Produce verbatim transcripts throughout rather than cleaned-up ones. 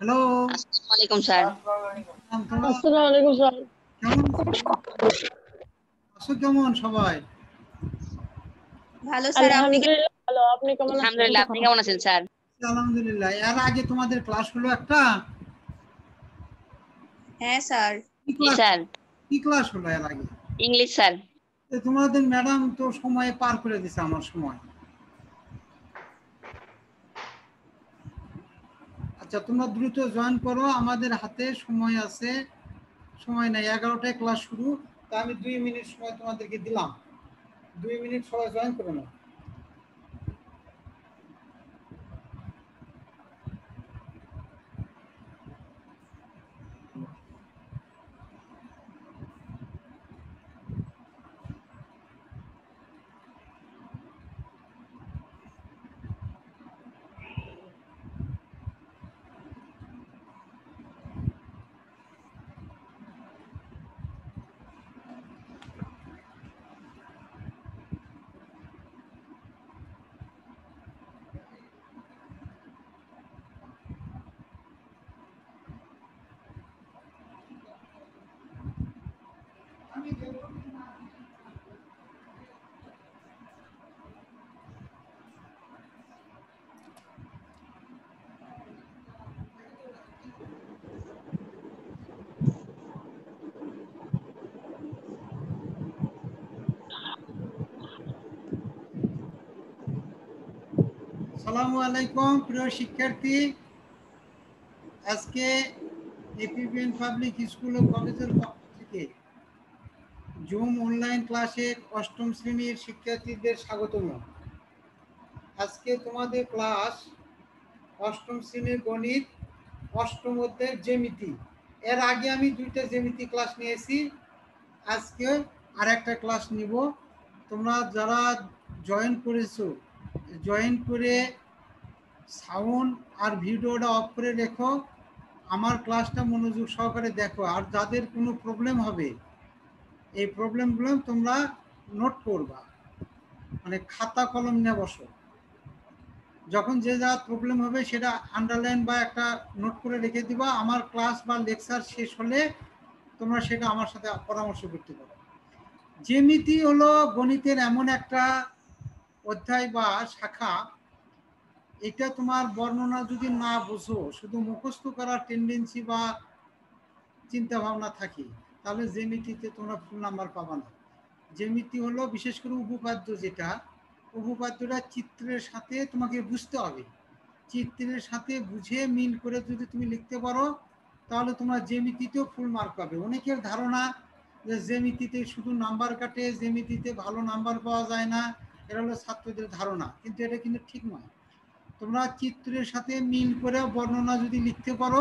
Hello, আসসালামু আলাইকুম sir. আসসালামু আলাইকুম স্যার। কেমন আছো? কেমন সবাই? ভালো স্যার, আপনি কেমন? আলহামদুলিল্লাহ ভালো। আপনি কেমন আছেন? আলহামদুলিল্লাহ, আপনি কেমন আছেন স্যার? আলহামদুলিল্লাহ। এর আগে তোমাদের ক্লাস হলো একটা, হ্যাঁ স্যার। কি জি ক্লাস? স্যার, কি ক্লাস হলো এর আগে? English sir. তো তোমাদের ম্যাডাম তো সময় পার করে দিছে আমার সময়। আচ্ছা, তোমরা দ্রুত জয়েন করো, আমাদের হাতে সময় আছে। সময় নাই, এগারোটায় ক্লাস শুরু। তা আমি দুই মিনিট সময় তোমাদেরকে দিলাম, দুই মিনিট সবাই জয়েন করে নাও। আসসালামু আলাইকুম প্রিয় শিক্ষার্থী। আজকে এপিবিএন পাবলিক স্কুল ও কলেজের পক্ষ থেকে জুম অনলাইন ক্লাসে অষ্টম শ্রেণীর শিক্ষার্থীদের স্বাগতম। আজকে তোমাদের ক্লাস অষ্টম শ্রেণীর গণিত, অষ্টম অধ্যায়ের জ্যামিতি। এর আগে আমি দুইটা জ্যামিতি ক্লাস নিয়েছি, আজকে আর একটা ক্লাস নিব। তোমরা যারা জয়েন করেছো, জয়েন করে সাউন্ড আর ভিডিওটা অফ করে রেখো, আমার ক্লাসটা মনোযোগ সহকারে দেখো। আর যাদের কোনো প্রবলেম হবে, এই প্রবলেমগুলো তোমরা নোট করবা, মানে খাতা কলম নিয়ে বসো। যখন যে যা প্রবলেম হবে সেটা আন্ডারলাইন বা একটা নোট করে রেখে দিবা। আমার ক্লাস বা লেকচার শেষ হলে তোমরা সেটা আমার সাথে পরামর্শ করতে পারো। জ্যামিতি হলো গণিতের এমন একটা অধ্যায় বা শাখা, এটা তোমার বর্ণনা যদি না বোঝো, শুধু মুখস্থ করার টেন্ডেন্সি বা চিন্তা ভাবনা থাকে, তাহলে জ্যামিতিতে তোমরা ফুল নাম্বার পাবা না। জ্যামিতি হলো বিশেষ করে উপপাদ্য, যেটা উপপাদ্যটা চিত্রের সাথে তোমাকে বুঝতে হবে। চিত্রের সাথে বুঝে মিল করে যদি তুমি লিখতে পারো, তাহলে তোমরা জ্যামিতিতেও ফুল মার্ক পাবে। অনেকের ধারণা যে জ্যামিতিতে শুধু নাম্বার কাটে, জ্যামিতিতে ভালো নাম্বার পাওয়া যায় না, এটা হলো ছাত্রদের ধারণা, কিন্তু এটা কিন্তু ঠিক নয়। তোমরা চিত্রের সাথে মিল করে বর্ণনা যদি লিখতে পারো,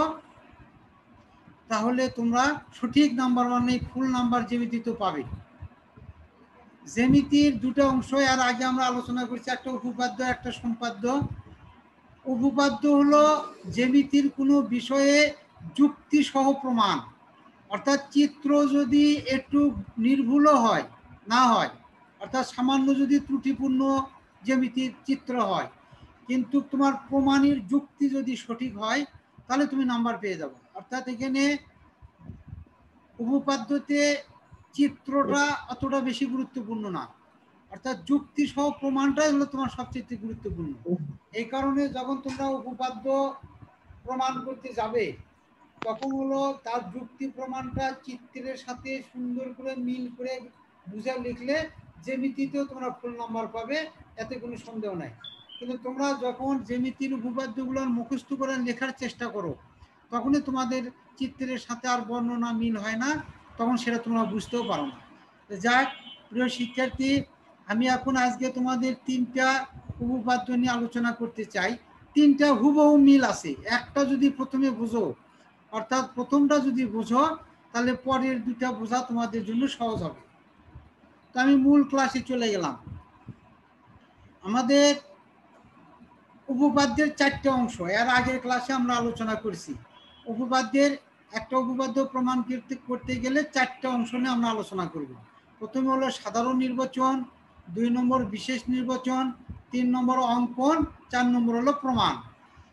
তাহলে তোমরা সঠিক নাম্বার মানে ফুল নাম্বার জ্যামিতিতে পাবে। জ্যামিতির দুটো অংশ এর আগে আমরা আলোচনা করছি, একটা উপপাদ্য, একটা সম্পাদ্য। উপপাদ্য হলো জ্যামিতির কোনো বিষয়ে যুক্তি সহ প্রমাণ, অর্থাৎ চিত্র যদি একটু নির্ভুলও হয় না হয়, অর্থাৎ সামান্য যদি ত্রুটিপূর্ণ জ্যামিতির চিত্র হয়, কিন্তু তোমার প্রমাণের যুক্তি যদি সঠিক হয়, তাহলে তুমি নাম্বার পেয়ে যাবে। অর্থাৎ এখানে উপপাদ্যতে চিত্রটা অতটা বেশি গুরুত্বপূর্ণ না, অর্থাৎ যুক্তি সহ প্রমাণটাই হলো তোমার সবচেয়ে গুরুত্বপূর্ণ। এই কারণে যখন তোমরা উপপাদ্য প্রমাণ করতে যাবে, তখন হলো তার যুক্তি প্রমাণটা চিত্রের সাথে সুন্দর করে মিল করে বুঝে লিখলে জ্যামিতিতেও তোমরা ফুল নাম্বার পাবে, এতে কোনো সন্দেহ নাই। কিন্তু তোমরা যখন জ্যামিতির উপপাদ্যগুলোর মুখস্থ করে লেখার চেষ্টা করো, তখনই তোমাদের চিত্রের সাথে আর বর্ণনা মিল হয় না, তখন সেটা তোমরা বুঝতেও পারো না। যাক প্রিয় শিক্ষার্থী, আমি এখন আজকে তোমাদের তিনটা উপপাদ্য নিয়ে আলোচনা করতে চাই। তিনটা হুবহু মিল আছে, একটা যদি প্রথমে বোঝো, অর্থাৎ প্রথমটা যদি বোঝো, তাহলে পরের দুটা বোঝা তোমাদের জন্য সহজ হবে। তো আমি মূল ক্লাসে চলে গেলাম। আমাদের উপপাদ্যের চারটে অংশ এর আগের ক্লাসে আমরা আলোচনা করছি। উপপাদ্যের একটা উপপাদ্য প্রমাণ করতে করতে গেলে চারটে অংশ নিয়ে আমরা আলোচনা করব। প্রথমে হলো সাধারণ নির্বাচন, দুই নম্বর বিশেষ নির্বাচন, তিন নম্বর অঙ্কন, চার নম্বর হলো প্রমাণ।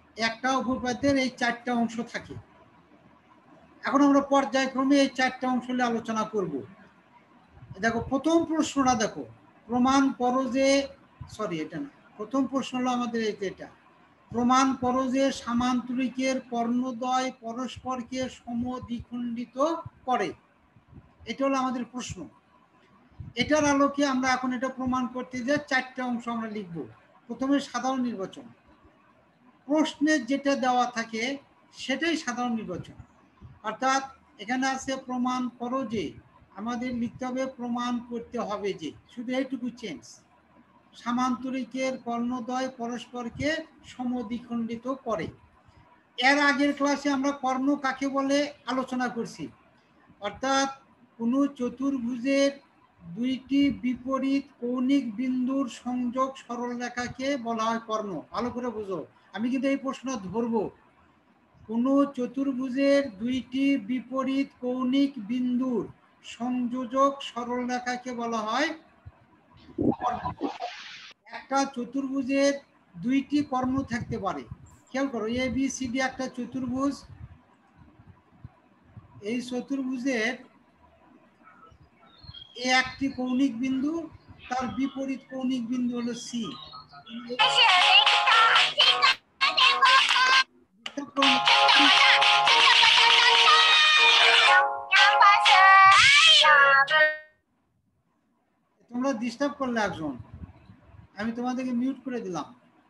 একটা উপপাদ্যের এই চারটা অংশ থাকে। এখন আমরা পর্যায়ক্রমে এই চারটা অংশ নিয়ে আলোচনা করব। দেখো প্রথম প্রশ্নটা দেখো, প্রমাণ করো যে, সরি এটা না, প্রথম প্রশ্ন হলো আমাদের এটা, প্রমাণ করো যে সামান্তরিকের কর্ণদ্বয় পরস্পরকে সমদ্বিখণ্ডিত করে। এটা হলো আমাদের প্রশ্ন। এটার আলোকে আমরা এখন এটা প্রমাণ করতে যে চারটা অংশ আমরা লিখব। প্রথমে সাধারণ নির্বাচন, প্রশ্নের যেটা দেওয়া থাকে সেটাই সাধারণ নির্বাচন। অর্থাৎ এখানে আছে প্রমাণ করো যে, আমাদের লিখতে হবে প্রমাণ করতে হবে যে, শুধু এইটুকু চেঞ্জ, সামান্তরিকের কর্ণদ্বয় পরস্পরকে সমদ্বিখণ্ডিত করে। এর আগের ক্লাসে আমরা কর্ণ কাকে বলে আলোচনা করছি। অর্থাৎ কোনো চতুর্ভুজের দুইটি বিপরীত কৌণিক বিন্দুর সংযোগ সরলরেখাকে বলা হয় কর্ণ। ভালো করে বুঝো, আমি কিন্তু এই প্রশ্ন ধরবো। কোনো চতুর্ভুজের দুইটি বিপরীত কৌণিক বিন্দুর সংযোজক সরলরেখাকে বলা হয় কর্ণ। একটা চতুর্ভুজের দুইটি কর্ণ থাকতে পারে। খেয়াল করো, এ বি সি ডি একটা চতুর্ভুজ। এই চতুর্ভুজের এ একটি কৌণিক বিন্দু, তার বিপরীত কৌণিক বিন্দু হলো সি। তোমরা ডিস্টার্ব করলে একজন, আমি তোমাদেরকে মিউট করে দিলাম।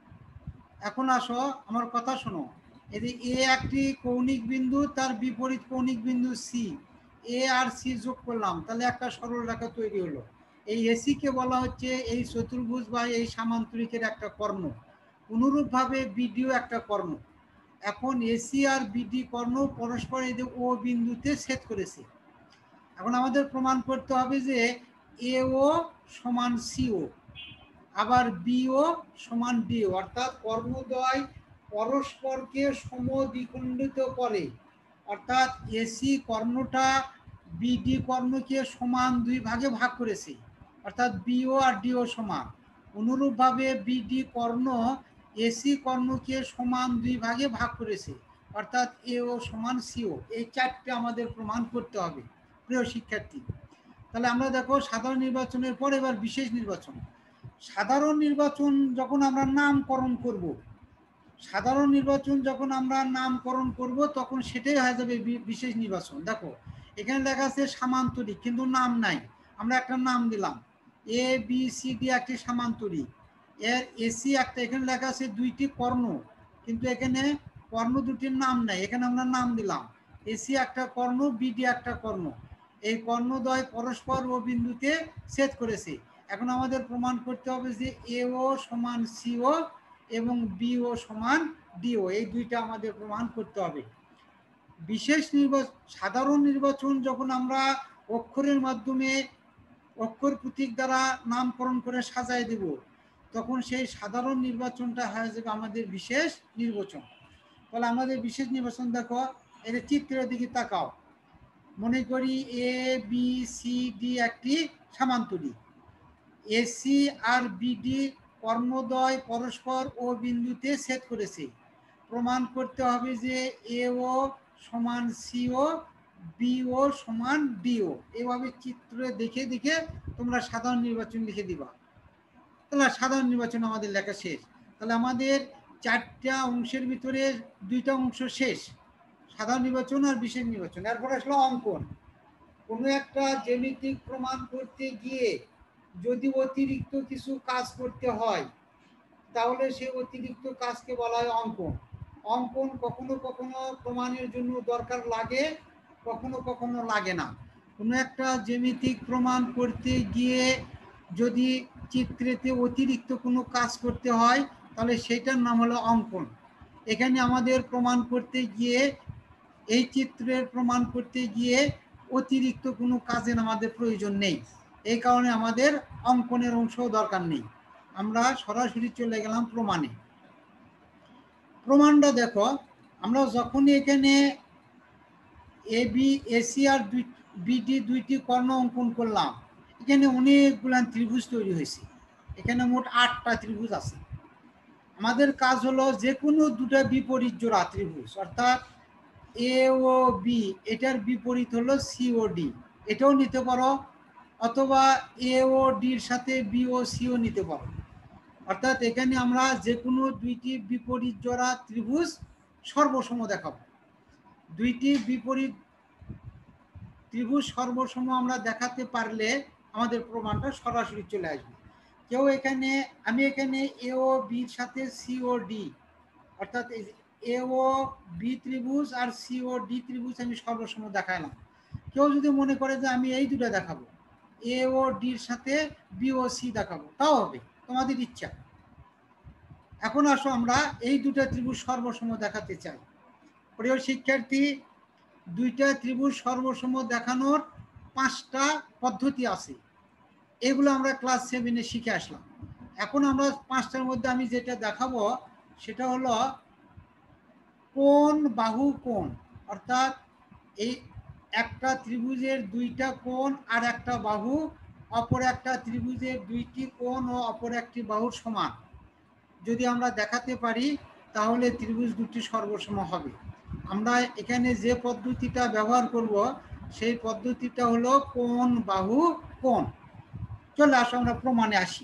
এখন আসো আমার কথা শোনো। এই যে এ একটি কৌণিক বিন্দু, তার বিপরীত কৌণিক বিন্দু সি, এ আর সি যোগ করলাম, তাহলে একটা সরল রেখা তৈরি হলো। এই এসি কে বলা হচ্ছে এই চতুর্ভুজ বা এই সামান্তরিকের একটা কর্ণ। অনুরূপভাবে বিডিও একটা কর্ণ। এখন এসি আর বিডি কর্ণ পরস্পর এই যে ও বিন্দুতে ছেদ করেছে। এখন আমাদের প্রমাণ করতে হবে যে এও সমান সিও, আবার বিও সমান ডিও, অর্থাৎ কর্ণদ্বয় পরস্পরকে সমদ্বিখণ্ডিত করে। অর্থাৎ এসি কর্ণটা বিডি কর্ণকে সমান দুই ভাগে ভাগ করেছে, অর্থাৎ বিও আর ডিও সমান। অনুরূপভাবে বিডি কর্ণ এসি কর্ণকে সমান দুই ভাগে ভাগ করেছে, অর্থাৎ এও সমান সিও। এই চারটে আমাদের প্রমাণ করতে হবে প্রিয় শিক্ষার্থী। তাহলে আমরা দেখো সাধারণ নির্বাচনের পর এবার বিশেষ নির্বাচন। সাধারণ নির্বাচন যখন আমরা নামকরণ করব, সাধারণ নির্বাচন যখন আমরা নামকরণ করব তখন সেটাই হয়ে যাবে বিশেষ নির্বাচন। দেখো এখানে লেখা আছে সামান্তরিক, কিন্তু নাম নাই, আমরা একটা নাম দিলাম। এ বি সি ডি একটি সামান্তরিক, এর এসি একটা, এখানে লেখা আছে দুইটি কর্ণ, কিন্তু এখানে কর্ণ দুটির নাম নাই, এখানে আমরা নাম দিলাম। এসি একটা কর্ণ, বিডি একটা কর্ণ, এই কর্ণদ্বয় পরস্পর ও বিন্দুতে ছেদ করেছে। এখন আমাদের প্রমাণ করতে হবে যে এও সমান সিও এবং বিও সমান ডিও, এই দুইটা আমাদের প্রমাণ করতে হবে। বিশেষ নির্বাচন, সাধারণ নির্বাচন যখন আমরা অক্ষরের মাধ্যমে অক্ষর প্রতীক দ্বারা নামকরণ করে সাজায় দেব, তখন সেই সাধারণ নির্বাচনটা হয়ে যাবে আমাদের বিশেষ নির্বাচন। তাহলে আমাদের বিশেষ নির্বাচন দেখো, এর চিত্রের দিকে তাকাও। মনে করি এ বি সি ডি একটি সামান্তরিক, এসি আর বিডি কর্ণদ্বয় পরস্পর ও বিন্দুতে ছেদ করেছে। প্রমাণ করতে হবে যে এও সমান সিও, বিও সমান ডিও। এভাবে চিত্রে দেখে দেখে তোমরা সাধারণ নির্বাচন লিখে দিবা। তাহলে সাধারণ নির্বাচন আমাদের লেখা শেষ। তাহলে আমাদের চারটা অংশের ভিতরে দুইটা অংশ শেষ, সাধারণ নির্বাচন আর বিশেষ নির্বাচন। এরপর আসলো অঙ্কন। কোনো একটা জ্যামিতিক প্রমাণ করতে গিয়ে যদি অতিরিক্ত কিছু কাজ করতে হয়, তাহলে সেই অতিরিক্ত কাজকে বলা হয় অঙ্কন। অঙ্কন কখনো কখনো প্রমাণের জন্য দরকার লাগে, কখনো কখনো লাগে না। কোনো একটা জ্যামিতিক প্রমাণ করতে গিয়ে যদি চিত্রেতে অতিরিক্ত কোনো কাজ করতে হয়, তাহলে সেটার নাম হলো অঙ্কন। এখানে আমাদের প্রমাণ করতে গিয়ে, এই চিত্রের প্রমাণ করতে গিয়ে অতিরিক্ত কোনো কাজের আমাদের প্রয়োজন নেই, এই কারণে আমাদের অঙ্কনের অংশ দরকার নেই। আমরা সরাসরি চলে গেলাম প্রমাণে। প্রমাণটা দেখো, আমরা যখনই এখানে এ বি এসি আর দুই বিডি দুইটি কর্ণ অঙ্কন করলাম, এখানে অনেকগুলো ত্রিভুজ তৈরি হয়েছে। এখানে মোট আটটা ত্রিভুজ আছে। আমাদের কাজ হলো যে কোনো দুটা বিপরীত জোড়া ত্রিভুজ, অর্থাৎ এ ও বি, এটার বিপরীত হলো সি ও ডি, এটাও নিতে পারো, অথবা এ ও ডির সাথে বি ও সিও নিতে পারো। অর্থাৎ এখানে আমরা যে কোনো দুইটি বিপরীত জোড়া ত্রিভুজ সর্বসম দেখাবো। দুইটি বিপরীত ত্রিভুজ সর্বসম আমরা দেখাতে পারলে আমাদের প্রমাণটা সরাসরি চলে আসবে। কেউ এখানে, আমি এখানে এ ও বির সাথে সি ও ডি, অর্থাৎ এ ও বি ত্রিভুজ আর সি ও ডি ত্রিভুজ আমি সর্বসম দেখালাম। কেউ যদি মনে করে যে আমি এই দুটো দেখাবো, এ ও ডির সাথে বি ও সি দেখাবো, তাও হবে, তোমাদের ইচ্ছা। এখন আসো আমরা এই দুটো ত্রিভুজ সর্বসম দেখাতে চাই। প্রিয় শিক্ষার্থী, দুইটা ত্রিভুজ সর্বসম দেখানোর পাঁচটা পদ্ধতি আছে, এগুলো আমরা ক্লাস সেভেনে শিখে আসলাম। এখন আমরা পাঁচটার মধ্যে আমি যেটা দেখাবো সেটা হলো কোণ বাহু কোণ, অর্থাৎ এই একটা ত্রিভুজের দুইটা কোণ আর একটা বাহু অপর একটা ত্রিভুজের দুইটি কোণ ও অপর একটি বাহুর সমান যদি আমরা দেখাতে পারি তাহলে ত্রিভুজ দুটি সর্বসম হবে। আমরা এখানে যে পদ্ধতিটা ব্যবহার করব সেই পদ্ধতিটা হলো কোণ বাহু কোণ। চলে আসো আমরা প্রমাণে আসি।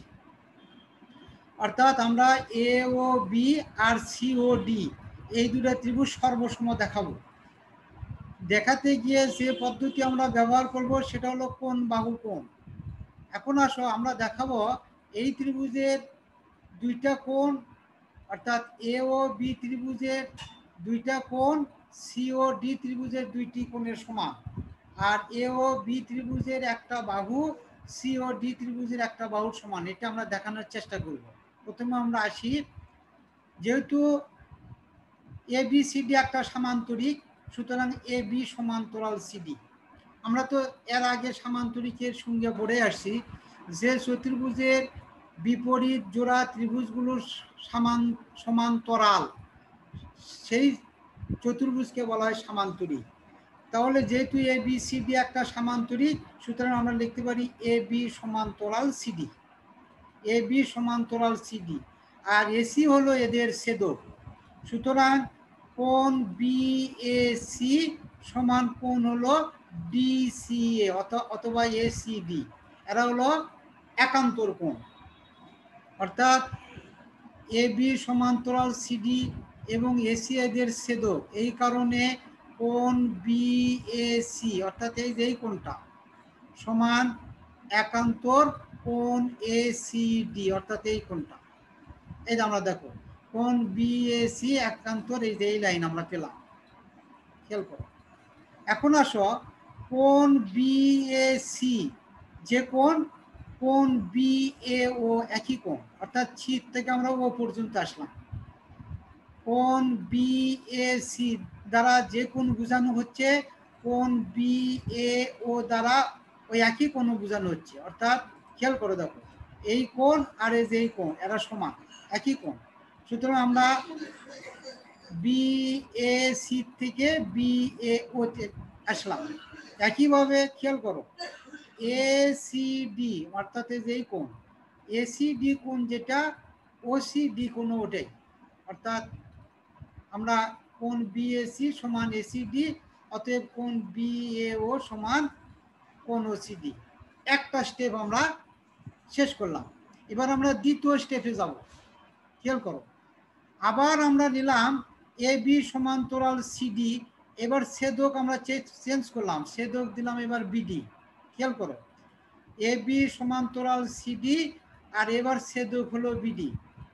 অর্থাৎ আমরা এ ও বি আর সি ও ডি এই দুটো ত্রিভুজ সর্বসম দেখাবো। দেখাতে গিয়ে যে পদ্ধতি আমরা ব্যবহার করব সেটা হলো কোণ বাহু কোণ। এখন আসো আমরা দেখাবো এই ত্রিভুজের দুইটা কোণ, অর্থাৎ এ ও বি ত্রিভুজের দুইটা কোণ সি ও ডি ত্রিভুজের দুইটি কোণের সমান, আর এ ও বি ত্রিভুজের একটা বাহু সি ও ডি ত্রিভুজের একটা বাহুর সমান। এটা আমরা দেখানোর চেষ্টা করব। প্রথমে আমরা আসি, যেহেতু এ বি সি ডি একটা সামান্তরিক, সুতরাং এ বি সমান্তরাল সিডি। আমরা তো এর আগে সামান্তরিকের সঙ্গে পড়ে আসছি যে চতুর্ভুজের বিপরীত জোড়া ত্রিভুজগুলোর সমান সমান্তরাল, সেই চতুর্ভুজকে বলা হয় সামান্তরিক। তাহলে যেহেতু এ বি সি ডি একটা সামান্তরিক, সুতরাং আমরা লিখতে পারি এ বি সমান্তরাল সিডি, এ বি সমান্তরাল সিডি। আর এসি হলো এদের ছেদক, সুতরাং কোণ বি এ সি সমান কোণ হলো ডি সি এ অথবা এ সি ডি, এরা হলো একান্তর কোণ। অর্থাৎ এ বি সমান্তরাল সিডি এবং এসি এদের ছেদক, এই কারণে কোণ বি এ সি অর্থাৎ এই যে কোণটা সমান একান্তর কোণ এ সি ডি, অর্থাৎ এই কোণটা। এই যে আমরা দেখো কোণ বি এ সি একান্তর, এই যে এই লাইন আমরা পেলাম, খেয়াল করো। এখন আসো কোণ বি এ সি যে কোণ, কোণ বি এ ও একই কোণ, অর্থাৎ ছিদ থেকে আমরা ও পর্যন্ত আসলাম। কোণ বি এ সি দ্বারা যে কোণ বোঝানো হচ্ছে কোণ বি এ ও দ্বারা ওই একই কোণ বোঝানো হচ্ছে। অর্থাৎ খেয়াল করে দেখো এই কোণ আর এই যে এই কোণ এরা সমান, একই কোণ। সুতরাং আমরা বি এ সি থেকে বি এ ও তে আসলাম। একইভাবে খেয়াল করো এ সি ডি অর্থাৎ এই যে এই কোণ এ সি ডি কোণ যেটা ও সি ডি কোণ ওটাই, অর্থাৎ আমরা কোণ বি এ সি সমান এ সি ডি, অতএব কোণ বি এ ও সমান কোণ ও সি ডি। একটা স্টেপ আমরা শেষ করলাম। এবার আমরা দ্বিতীয় স্টেপে যাব। খেয়াল করো, আবার আমরা নিলাম এ বি সমান্তরাল সিডি, এবার ছেদক আমরা চেঞ্জ করলাম, ছেদক দিলাম এবার বিডি। খেয়াল করো এ বি সমান্তরাল সিডি আর এবার ছেদক হলো বিডি।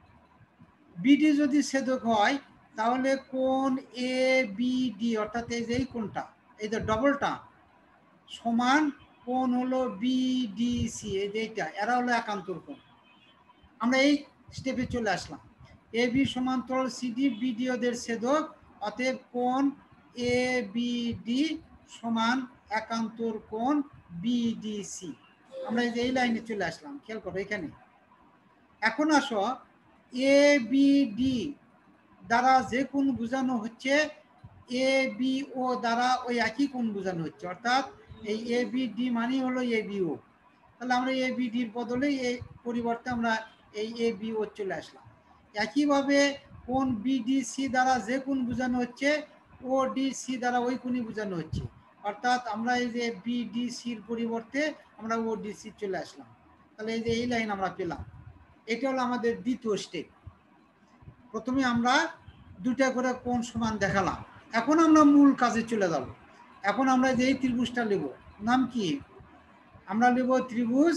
বিডি যদি ছেদক হয় তাহলে কোণ এ বি ডি অর্থাৎ এই যে এই কোণটা, এই যে ডবলটা সমান কোণ হলো বিডিসি, এই যে এইটা, এরা হলো একান্তর কোণ। আমরা এই স্টেপে চলে আসলাম। এ বি সমান্তরাল সিডি বিডি ওদের ছেদক, অতএব কোণ এ বি ডি সমান একান্তর কোণ বিডিসি। আমরা এই যে এই লাইনে চলে আসলাম, খেয়াল করো এখানে। এখন আসো এ বি ডি দ্বারা যে কোণ বোঝানো হচ্ছে এ বি ও দ্বারা ওই একই কোণ বোঝানো হচ্ছে, অর্থাৎ এই এ বি ডি মানে হলো এ বি ও। তাহলে আমরা এ বি ডির বদলে এই পরিবর্তে আমরা এই এ বি ও চলে আসলাম। একইভাবে কোণ বিডিসি দ্বারা যে কোণ বোঝানো হচ্ছে ওডিসি দ্বারা ওই কোণই বোঝানো হচ্ছে। অর্থাৎ আমরা এই যে বিডিসির পরিবর্তে আমরা ওডিসি চলে আসলাম, তাহলে এই যে এই লাইন আমরা পেলাম। এটা হলো আমাদের দ্বিতীয় স্টেপ। প্রথমে আমরা দুটা করে কোণ সমান দেখালাম, এখন আমরা মূল কাজে চলে যাব। এখন আমরা যে এই ত্রিভুজটা নেব, নাম কি? আমরা নেব ত্রিভুজ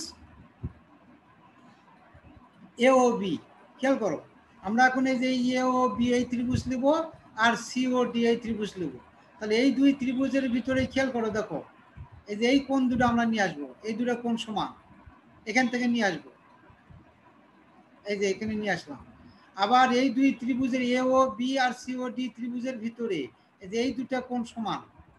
এ ও বি। খেয়াল করো, আমরা এখন এই যে এ ও বি এই ত্রিভুজ নেব আর সি ও ডি এই ত্রিভুজ নেব। তাহলে এই দুই ত্রিভুজের ভিতরে খেয়াল করো, দেখো এই যে এই কোণ দুটো আমরা নিয়ে আসবো, এই দুটো কোণ সমান, এখান থেকে নিয়ে আসবো, এই যে এখানে নিয়ে আসলাম। আবার এই দুই ত্রিভুজের এ ও বি আর সি ও ডি ত্রিভুজের ভিতরে এই যে এই দুটা কোণ সমান,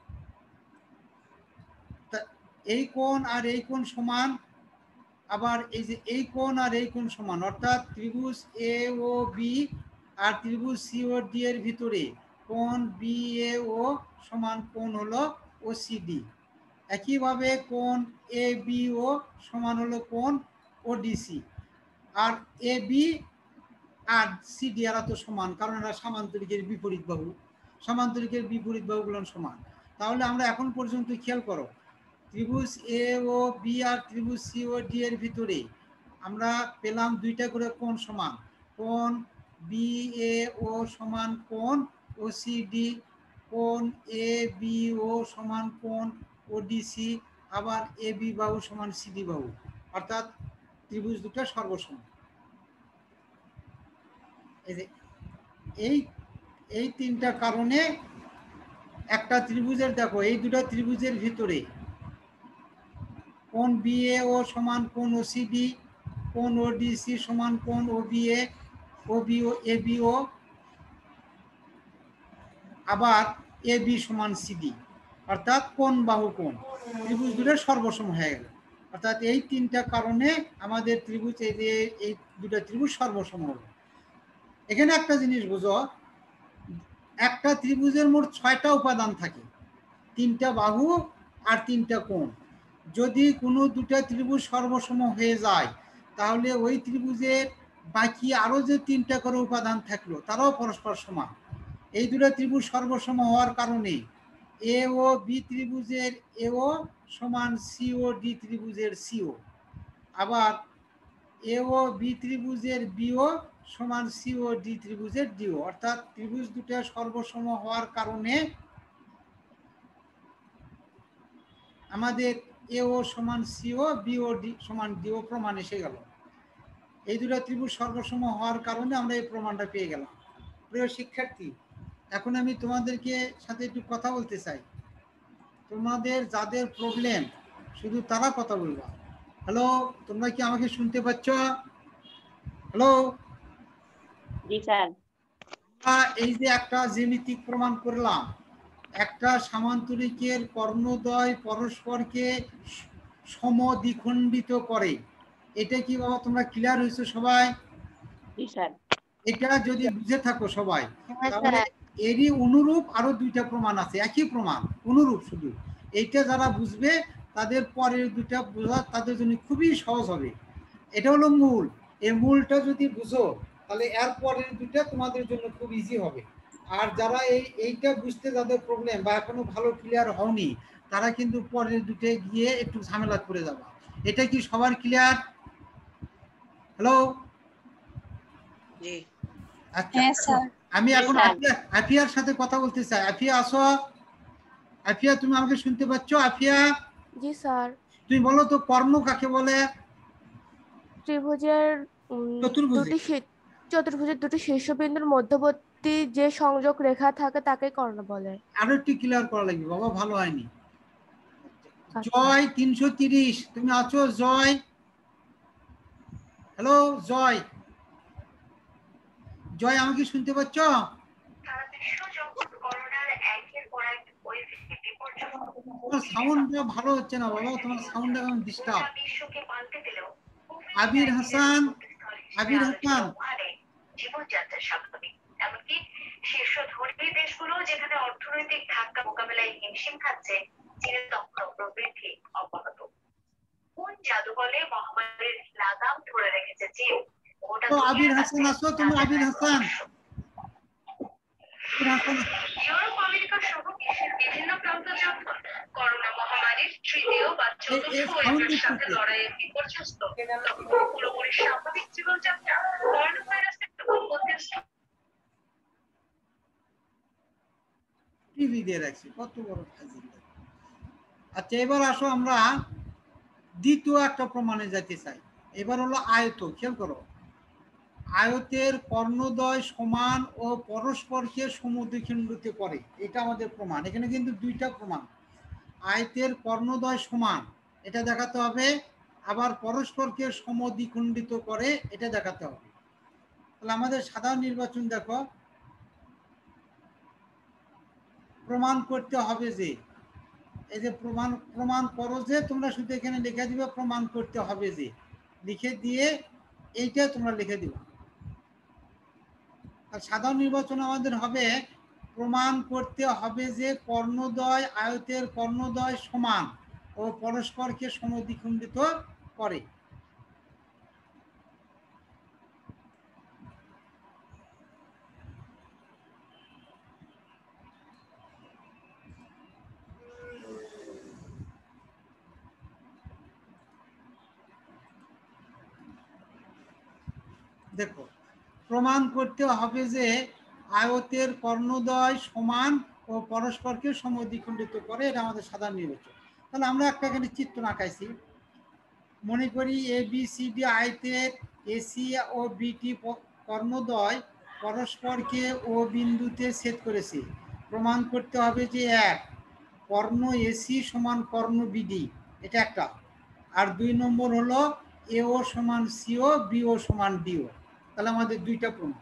এই কোণ আর এই কোণ সমান। আবার এই যে এই কোণ আর এই কোণ সমান, অর্থাৎ ত্রিভুজ এ ও বি আর ত্রিভুজ সি ও ডি এর ভিতরে কোণ বি এ ও সমান কোণ হলো ও সি ডি। একইভাবে কোণ এ বি ও সমান হলো কোণ ও ডি সি। আর এ বি আর সি ডি এরা তো সমান, কারণ এরা সামান্তরিকের বিপরীত বাহু, সামান্তরিকের বিপরীত বাহুগুলো সমান। তাহলে আমরা এখন পর্যন্ত খেয়াল করো, ত্রিভুজ এ ও বি আর ত্রিভুজ সি ও ডি এর ভিতরে আমরা পেলাম দুইটা করে কোণ সমান, কোণ বি এ ও সমান কোণ ও সি ডি, কোণ এ বি ও সমান কোণ ও ডি সি, আবার এ বি বাহু সমান সি ডি বাহু, অর্থাৎ ত্রিভুজ দুটো সর্বসম। এই যে এই এই তিনটা কারণে একটা ত্রিভুজের, দেখো এই দুটো ত্রিভুজের ভিতরে কোণ বি এ ও সমান কোণ ও সি ডি, কোণ ও ডি সি সমান কোণ O B A O B O A B O, আবার এ বি সমান সি ডি, অর্থাৎ কোণ বাহু কোণ, ত্রিভুজ দুটো সর্বসম হয়ে গেল। অর্থাৎ এই তিনটা কারণে আমাদের ত্রিভুজ এই যে এই দুটো ত্রিভুজ সর্বসম হলো। এখানে একটা জিনিস বুঝো, একটা ত্রিভুজের মোট ছয়টা উপাদান থাকে, তিনটা বাহু আর তিনটা কোণ। যদি কোনো দুটা ত্রিভুজ সর্বসম হয়ে যায়, তাহলে ওই ত্রিভুজের বাকি আরো যে তিনটা করে উপাদান থাকলো তারাও পরস্পর সমান। এই দুটো ত্রিভুজ সর্বসম হওয়ার কারণে এ ও বি ত্রিভুজের এ ও সমান সি ও ডি ত্রিভুজের সিও, আবার এ ও বি ত্রিভুজের বিও সমান সি ও ডি ত্রিভুজের ডিও। অর্থাৎ ত্রিভুজ দুটো সর্বসম হওয়ার কারণে আমাদের এ ও সমান সিও, বিও ডি সমান ডিও প্রমাণ এসে গেল। এই দুটো ত্রিভুজ সর্বসম হওয়ার কারণে আমরা এই প্রমাণটা পেয়ে গেলাম। প্রিয় শিক্ষার্থী, এখন আমি তোমাদেরকে সাথে একটু কথা বলতে চাই। তোমাদের যাদের প্রবলেম শুধু তারা কথা বলবা। হ্যালো, তোমরা কি আমাকে শুনতে পাচ্ছ? হ্যালো। জি স্যার। এই যে একটা জ্যামিতিক প্রমাণ করলাম, একটা সামান্তরিকের কর্ণদ্বয় পরস্পরকে সমদ্বিখণ্ডিত করে। এটা কি বাবা তোমরা ক্লিয়ার হয়েছো সবাই? জি স্যার। এটা যদি বুঝে থাকো সবাই, তাহলে এরই অনুরূপ আরো দুইটা প্রমাণ আছে, একই প্রমাণ অনুরূপ, শুধু এইটা যারা বুঝবে তাদের পরের দুইটা বোঝা তাদের জন্য খুবই সহজ হবে। এটা হলো মূল, এই মূলটা যদি বুঝো তাহলে এর পরের দুইটা তোমাদের জন্য খুব ইজি হবে। আর যারা এই এইটা বুঝতে যাদের প্রবলেম বা এখনো ভালো ক্লিয়ার হওনি, তারা কিন্তু পরের দুটো গিয়ে একটু ঝামেলা করে যাবে। এটা কি সবার ক্লিয়ার? হ্যালো। জি। আচ্ছা, আমি এখন আফিয়ার সাথে কথা বলতে চাই। আফিয়া আসো। আফিয়া, তুমি আমাকে শুনতে পাচ্ছ? আফিয়া। জি স্যার। তুমি বলো তো কর্ণ কাকে বলে? ত্রিভুজের দুটি চতুর্ভুজের দুটি শীর্ষবিন্দুর মধ্যবর্তী যে সংযোগ রেখা থাকে তাকে কর্ণ বলে। আরো একটু ক্লিয়ার করা লাগবে বাবা, ভালো হয়নি। জয় তিনশো তিরিশ, তুমি আছো? জয়, হ্যালো জয়। জয়, আমাকে শুনতে পাচ্ছ? তোমার সাউন্ডটা ভালো হচ্ছে না বাবা, তোমার সাউন্ডটা কেমন ডিস্টার্ব। আবির হাসান, আবির হাসান। জীবনযাত্রা স্বাভাবিক, এমনকি শীর্ষ ধনী দেশগুলো যেখানে অর্থনৈতিক ধাক্কা মোকাবেলায় হিমশিম খাচ্ছে, চীনের দক্ষ প্রবৃদ্ধি অব্যাহত। কোন জাদু বলে মহামারীর লাগাম ধরে রেখেছে চীন? গোটা একটা তো আবির দুনিয়ার হাসান কাছে আসো, তুমি তাদের আবির এক হাসান। অংশ। আবির হাসান ইউরোপ আমেরিকা সহ বিশ্বের বিভিন্ন প্রান্ত যখন করোনা মহামারীর তৃতীয় বা এ- চতুর্থ এ ওয়েভের সাউন্ড সাথে দিচ্ছে। লড়াইয়ে বিপর্যস্ত, তখন পুরোপুরি স্বাভাবিক জীবনযাত্রা করোনা ভাইরাসের উৎপত্তির টিভি দিয়ে রাখছি, কত বড় ফাজিল। আচ্ছা, এবার আসো আমরা দ্বিতীয় একটা প্রমাণে যেতে চাই। এবার হলো আয়ত। খেয়াল করো, আয়তের কর্ণদ্বয় সমান ও পরস্পরকে সমদ্বিখণ্ডিত করে, এটা আমাদের প্রমাণ। এখানে কিন্তু দুইটা প্রমাণ, আয়তের কর্ণদ্বয় সমান এটা দেখাতে হবে, আবার পরস্পরকে সমদ্বিখণ্ডিত করে এটা দেখাতে হবে। তাহলে আমাদের সাধারণ নির্বাচন দেখো, প্রমাণ করতে হবে যে, এই যে প্রমাণ প্রমাণ করো যে, তোমরা শুধু এখানে লিখে দিবে প্রমাণ করতে হবে যে, লিখে দিয়ে এইটা তোমরা লিখে দিবা। আর সাধারণ নির্বাচন আমাদের হবে প্রমাণ করতে হবে যে কর্ণদ্বয় আয়তের কর্ণদ্বয় সমান ও পরস্পরকে সমদ্বিখণ্ডিত করে। দেখো, প্রমাণ করতে হবে যে আয়তের কর্ণদ্বয় সমান ও পরস্পরকে সমদ্বিখণ্ডিত করে, এটা আমাদের সাধারণ নির্বাচন। তাহলে আমরা একটা এখানে চিত্র আঁকাইছি। মনে করি এ বি সি ডি আয়তের এসি ও বিটি কর্ণদ্বয় পরস্পরকে ও বিন্দুতে ছেদ করেছে। প্রমাণ করতে হবে যে এক, কর্ণ এসি সমান কর্ণ বিডি, এটা একটা। আর দুই নম্বর হলো এও সমান সিও, বিও সমান ডিও। তাহলে আমাদের দুইটা প্রমাণ।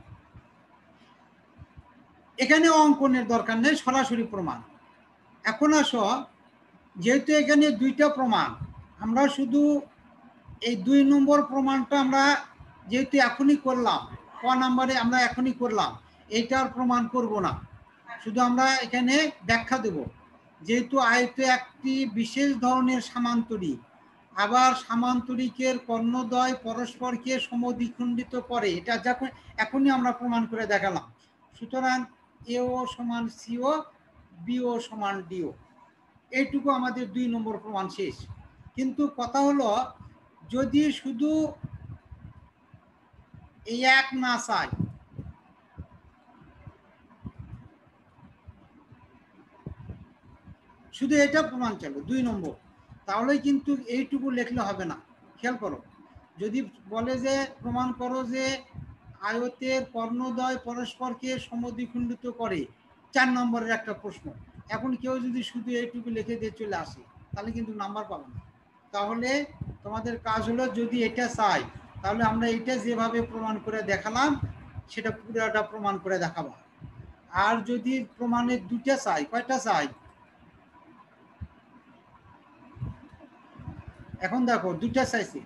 এখানে অঙ্কনের দরকার নেই, সরাসরি প্রমাণ। এখন আসো, যেহেতু এখানে দুইটা প্রমাণ, আমরা শুধু এই দুই নম্বর প্রমাণটা আমরা যেহেতু এখনই করলাম, ক নাম্বারে আমরা এখনই করলাম, এইটার প্রমাণ করব না, শুধু আমরা এখানে ব্যাখ্যা দেব। যেহেতু আয়ত একটি বিশেষ ধরনের সামান্তরিক, আবার সামান্তরিকের কর্ণদ্বয় পরস্পরকে সমদ্বিখণ্ডিত করে, এটা যখন এখনই আমরা প্রমাণ করে দেখালাম। সুতরাং এও সমান সিও, বিও সমান ডিও, এইটুকু আমাদের দুই নম্বর প্রমাণ শেষ। কিন্তু কথা হলো, যদি শুধু এই এক না চাই, শুধু এটা প্রমাণ চাইলো দুই নম্বর, তাহলে কিন্তু এইটুকু লিখলে হবে না। খেয়াল করো, যদি বলে যে প্রমাণ করো যে আয়তের কর্ণদ্বয় পরস্পরকে সমদ্বিখণ্ডিত করে, চার নম্বরের একটা প্রশ্ন, এখন কেউ যদি শুধু এইটুকু লিখে দিয়ে চলে আসে, তাহলে কিন্তু নাম্বার পাবে না। তাহলে তোমাদের কাজ হলো, যদি এটা চাই তাহলে আমরা এটা যেভাবে প্রমাণ করে দেখালাম সেটা পুরোটা প্রমাণ করে দেখাবো। আর যদি প্রমাণের দুটা চাই, কয়টা চাই? এখন দেখো, দুটা চাইছি।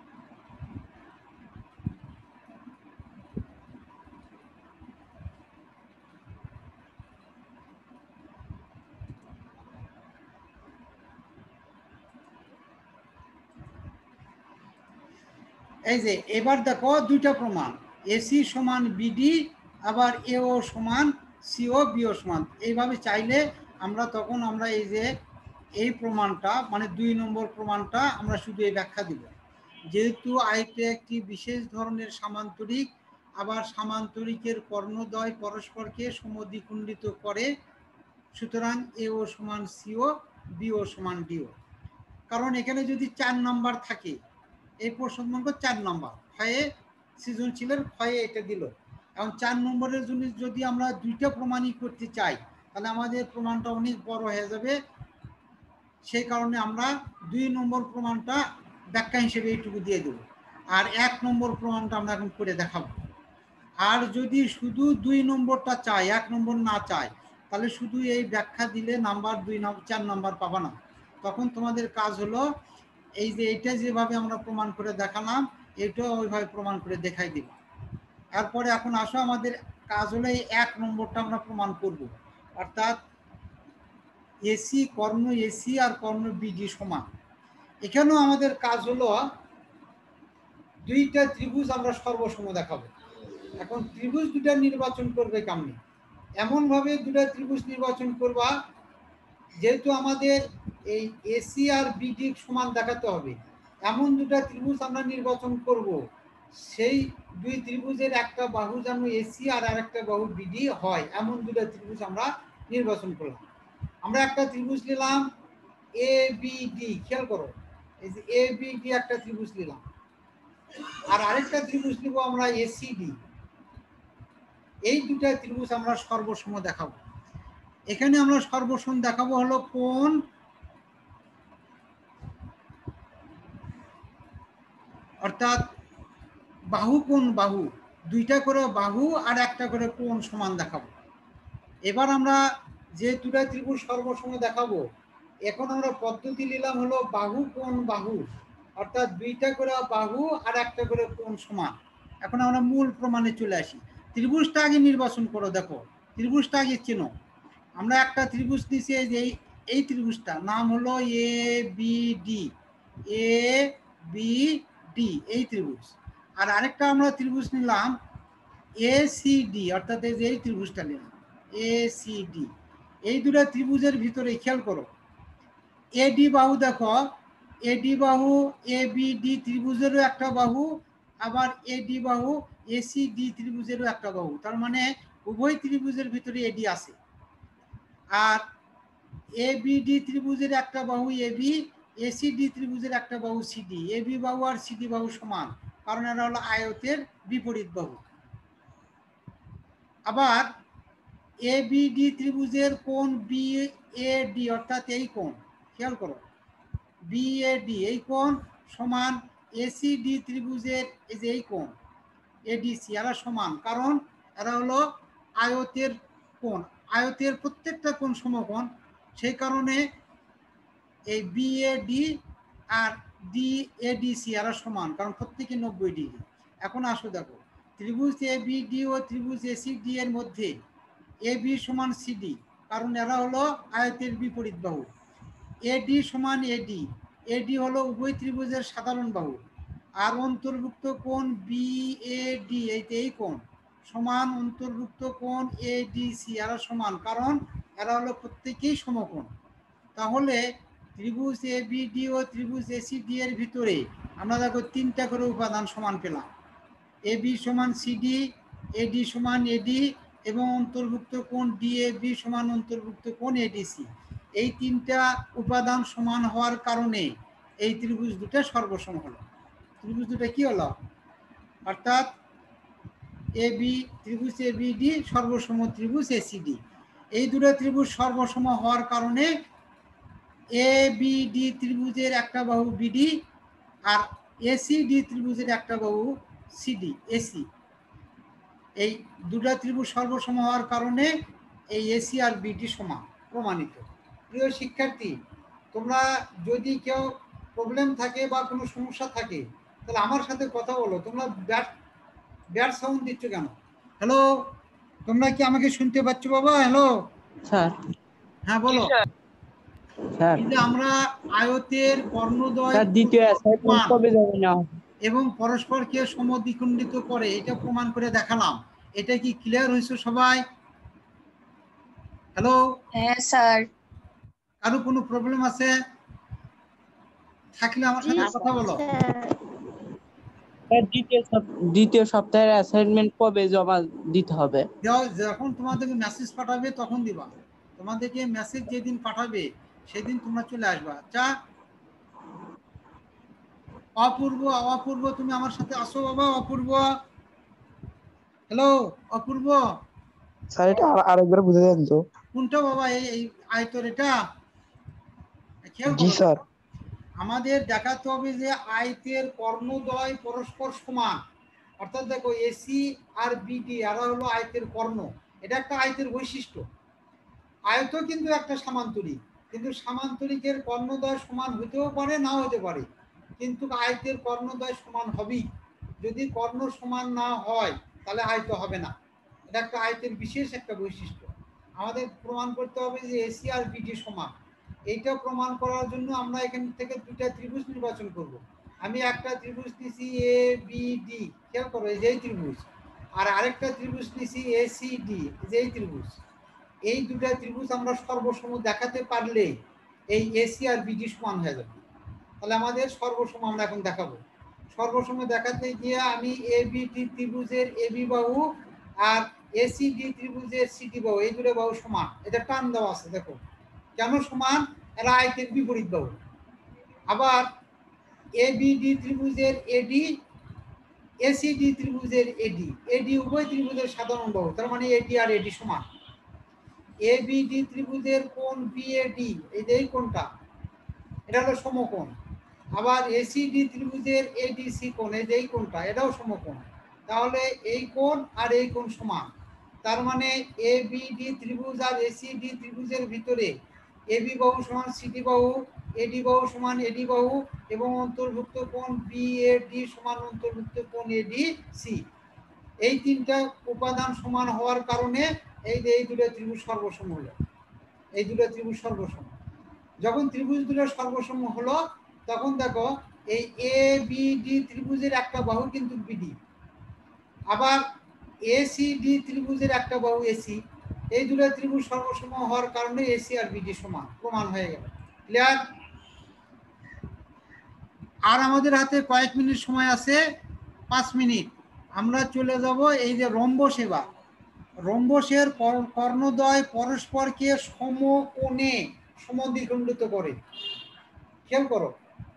এই যে এবার দেখো দুইটা প্রমাণ, এসি সমান বিডি, আবার এও সমান সিও, বিও সমান, এইভাবে চাইলে আমরা তখন আমরা এই যে এই প্রমাণটা মানে দুই নম্বর প্রমাণটা আমরা শুধু এই ব্যাখ্যা দিব। যেহেতু আয়তে একটি বিশেষ ধরনের সামান্তরিক, আবার সামান্তরিকের কর্ণদ্বয় পরস্পরকে সমদ্বিখণ্ডিত করে, সুতরাং এও সমান সিও, বিও সমান ডিও। কারণ এখানে যদি চার নাম্বার থাকে, এই প্রশ্ন চার নম্বর ক্ষয়ে সৃজনশীলের ক্ষয়ে এটা দিল। এখন চার নম্বরের জন্য যদি আমরা দুইটা প্রমাণই করতে চাই, তাহলে আমাদের প্রমাণটা অনেক বড় হয়ে যাবে। সেই কারণে আমরা দুই নম্বর প্রমাণটা ব্যাখ্যা হিসেবে এইটুকু দিয়ে দেব, আর এক নম্বর প্রমাণটা আমরা এখন করে দেখাবো। আর যদি শুধু দুই নম্বরটা চাই, এক নম্বর না চাই, তাহলে শুধু এই ব্যাখ্যা দিলে নাম্বার দুই নম্বর চার নাম্বার পাবা না। তখন তোমাদের কাজ হলো, এই যে এটা যেভাবে আমরা প্রমাণ করে দেখালাম, এটাও ওইভাবে প্রমাণ করে দেখাই দিব। তারপরে এখন আসো, আমাদের কাজ হলো এই এক নম্বরটা আমরা প্রমাণ করব, অর্থাৎ এসি কর্ণ এসি আর কর্ণ বিডি সমান। এখানেও আমাদের কাজ হলো দুইটা ত্রিভুজ আমরা সর্বসম দেখাবো। এখন ত্রিভুজ দুটা নির্বাচন করবে কেমনি? এমন ভাবে দুটা ত্রিভুজ নির্বাচন করবা, যেহেতু আমাদের এই এসি আর বিডি সমান দেখাতে হবে, এমন দুটা ত্রিভুজ আমরা নির্বাচন করব, সেই দুই ত্রিভুজের একটা বাহু যেন এসি আর আরেকটা বাহু বিডি হয়, এমন দুটা ত্রিভুজ আমরা নির্বাচন করলাম। আমরা একটা ত্রিভুজ নিলাম এ বি ডি, খেয়াল করো, এই যে এ বি ডি একটা ত্রিভুজ নিলাম, আর আরেকটা ত্রিভুজ নিব আমরা এসিডি। এই দুটা ত্রিভুজ আমরা সর্বসম দেখাবো। এখানে আমরা সর্বসম দেখাবো হলো কোণ, অর্থাৎ বাহু কোণ বাহু, দুইটা করে বাহু আর একটা করে কোণ সমান দেখাবো। এবার আমরা যে দুটা ত্রিভুজ সর্বসম দেখাবো, এখন আমরা পদ্ধতি নিলাম হলো বাহু কোণ বাহু, অর্থাৎ দুইটা করে বাহু আর একটা করে কোণ সমান। এখন আমরা মূল প্রমাণে চলে আসি। ত্রিভুজটা আগে নির্বাচন করো, দেখো ত্রিভুজটা আগে চেনো। আমরা একটা ত্রিভুজ নিচ্ছি, এই এই ত্রিভুজটা নাম হলো A B D, A B D এই ত্রিভুজ। আর আরেকটা আমরা ত্রিভুজ নিলাম এ সি ডি, অর্থাৎ এই ত্রিভুজটা নিলাম এ সি ডি। এই দুটো ত্রিভুজের ভিতরে খেয়াল করো, এডি বাহু দেখো, এডি বাহু এ বি ডি ত্রিভুজেরও একটা বাহু, আবার এডি বাহু এসি ডি ত্রিভুজেরও একটা বাহু, তার মানে উভয় ত্রিভুজের ভিতরে এডি আছে। আর এ বি ডি ত্রিভুজের একটা বাহু এবি, এসি ডি ত্রিভুজের একটা বাহু সিডি। এবি বাহু আর সিডি বাহু সমান, কারণ এরা হলো আয়তের বিপরীত বাহু। আবার এ বি ডি ত্রিভুজের কোণ বি এ ডি, অর্থাৎ এই কোণ, খেয়াল করো বি এ ডি এই কোণ সমান এসি ডি ত্রিভুজের এই যে এই কোণ এডিসি, এরা সমান, কারণ এরা হলো আয়তের কোণ, আয়তের প্রত্যেকটা কোণ সমকোণ। সেই কারণে এই বি এ ডি আর ডি এডিসি এরা সমান, কারণ প্রত্যেকে নব্বই ডিগ্রি। এখন আসো দেখো, ত্রিভুজ এ বি ডি ও ত্রিভুজ এসি ডি এর মধ্যে এ বি সমান সিডি, কারণ এরা হলো আয়তের বিপরীত বাহু। এডি সমান এডি, এডি হলো উভয় ত্রিভুজের সাধারণ বাহু। আর অন্তর্ভুক্ত কোণ বি এ ডি, এই কোণ সমান অন্তর্ভুক্ত কোণ এ ডি সি, এরা সমান, কারণ এরা হলো প্রত্যেকেই সমকোণ। তাহলে ত্রিভুজ এ বি ডি ও ত্রিভুজ এসি ডি এর ভিতরে আমরা দেখো তিনটা করে উপাদান সমান পেলাম, এ বি সমান সিডি, এডি সমান এডি, এবং অন্তর্ভুক্ত কোণ ডি এ বি সমান অন্তর্ভুক্ত কোণ এডিসি। এই তিনটা উপাদান সমান হওয়ার কারণে এই ত্রিভুজ দুটো সর্বসম হলো। ত্রিভুজ দুটো কি হলো? অর্থাৎ এ বি ত্রিভুজ এ বি ডি সর্বসম ত্রিভুজ এসিডি। এই দুটো ত্রিভুজ সর্বসম হওয়ার কারণে এ বি ডি ত্রিভুজের একটা বাহু বিডি আর এসি ডি ত্রিভুজের একটা বাহু সিডি এসি। এই দুটা ত্রিভুজ সর্বসম হওয়ার কারণে এই এসি আর বিডি সমান প্রমাণিত। প্রিয় শিক্ষার্থী, তোমরা যদি কেউ প্রবলেম থাকে বা কোনো সমস্যা থাকে তাহলে আমার সাথে কথা বলো। তোমরা ব্যাট ব্যাট সাউন্ড দিচ্ছ কেন? হ্যালো, তোমরা কি আমাকে শুনতে পাচ্ছ বাবা? Hello sir. হ্যাঁ বলো স্যার, এই যে আমরা আয়তের কর্ণদ্বয় স্যার দ্বিতীয় অ্যাসাইনমেন্ট কবে যাবে না এবং পরস্পরকে সমদ্বিখণ্ডিত করে, এটা প্রমাণ করে দেখালাম। এটা কি ক্লিয়ার হয়েছে সবাই? হ্যালো, হ্যাঁ স্যার। কারো কোনো প্রবলেম আছে থাকলে আমার সাথে কথা বলো। স্যার দ্বিতীয় দ্বিতীয় সপ্তাহের অ্যাসাইনমেন্ট কবে জমা দিতে হবে? যখন তোমাদেরকে মেসেজ পাঠাবে তখন দিবা। তোমাদেরকে মেসেজ যেদিন পাঠাবে সেদিন তোমরা চলে আসবা। আচ্ছা অপূর্ব, অপূর্ব তুমি আমার সাথে আসো বাবা। অপূর্ব, হ্যালো অপূর্ব। স্যার এটা আরেকবার বুঝে দেন তো। কোনটা বাবা? এই এই আয়তর এটা? জি স্যার। আমাদের দেখাতে হবে যে আয়তের কর্ণদ্বয় পরস্পর সমান, অর্থাৎ দেখো এসি আর বিডি এরা হলো আয়তের কর্ণ। এটা একটা আয়তের বৈশিষ্ট্য। আয়ত কিন্তু একটা সামান্তরিক, কিন্তু সামান্তরিকের কর্ণদ্বয় সমান হতেও পারে নাও হতে পারে, কিন্তু আয়তের কর্ণদ্বয় সমান হবেই। যদি কর্ণ সমান না হয় তাহলে আয়ত হবে না। এটা একটা আয়তের বিশেষ একটা বৈশিষ্ট্য। আমাদের প্রমাণ করতে হবে যে এসি আর বিডি সমান। এইটা প্রমাণ করার জন্য আমরা এখান থেকে দুটা ত্রিভুজ নির্বাচন করব। আমি একটা ত্রিভুজ নিছি এ বি ডি, খেয়াল করো এই যে ত্রিভুজ, আর আরেকটা ত্রিভুজ নিছি এ সি ডি, যে ত্রিভুজ। এই দুটা ত্রিভুজ আমরা সর্বসম দেখাতে পারলে এই এসি আর বিডি সমান হয়ে যাবে। তাহলে আমাদের সর্বসম আমরা এখন দেখাবো। সর্বসম দেখাতে গিয়ে আমি এ বি ডি ত্রিভুজের এ বি বাহু আর এসি ডি ত্রিভুজের সিডি বাহু, এই দুটো বাহু সমান, এটা টান দেওয়া আছে। দেখো কেন সমান, এরা আয়তের বিপরীত বাহু। আবার এ বি ডি ত্রিভুজের এডি, এসি ডি ত্রিভুজের এডি, এডি উভয় ত্রিভুজের সাধারণ বাহু, তার মানে এডি আর এডি সমান। এ বি ডি ত্রিভুজের কোণ বিএডি, এই যে এই কোণটা, এটা হলো সমকোণ। আবার এসি ডি ত্রিভুজের এডিসি কোণ, এই যে এই কোণটা, এটাও সমকোণ। তাহলে এই কোণ আর এই কোণ সমান, তার মানে এ বি ডি ত্রিভুজ আর এসি ডি ত্রিভুজের ভিতরে এবি বাহু সমান সিডি বাহু, এডি বাহু সমান এডি বাহু, এবং অন্তর্ভুক্ত কোণ বিএডি সমান অন্তর্ভুক্ত কোণ এডিসি। এই তিনটা উপাদান সমান হওয়ার কারণে এই যে এই দুটো ত্রিভুজ সর্বসম হলো, এই দুটো ত্রিভুজ সর্বসম। যখন ত্রিভুজ দুটো সর্বসম হলো তখন দেখো এই এ বি ডি ত্রিভুজের একটা বাহু কিন্তু বিডি, আবার এসি ডি ত্রিভুজের একটা বাহু এসি, এই দুটো ত্রিভুজ সর্বসম হওয়ার কারণে এসি আর বিডি সমান, প্রমাণ হয়ে গেল। ক্লিয়ার? আর আমাদের হাতে কয়েক মিনিট সময় আছে, পাঁচ মিনিট। আমরা চলে যাব এই যে রম্বস। এবার রম্বসের কর্ণদ্বয় পরস্পরকে সমকোণে সমদ্বিখণ্ডিত করে। খেয়াল করো,